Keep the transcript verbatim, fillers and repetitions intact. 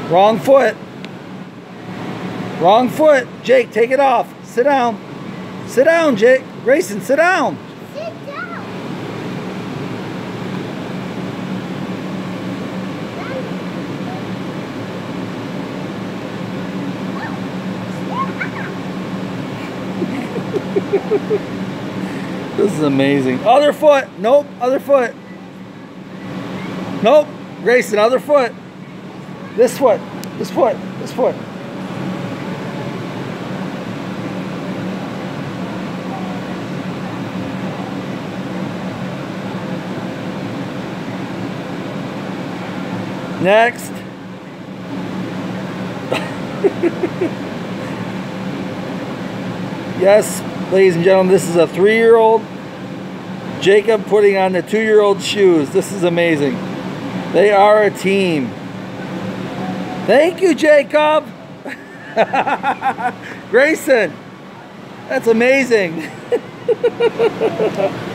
Wrong foot. Wrong foot. Jake, take it off. Sit down. Sit down, Jake. Grayson, sit down. Sit down. This is amazing. Other foot. Nope. Other foot. Nope. Grayson, other foot. This foot. This foot. This foot. Next. Yes, ladies and gentlemen, this is a three-year-old Jacob putting on the two-year-old shoes. This is amazing. They are a team. Thank you, Jacob. Grayson, that's amazing.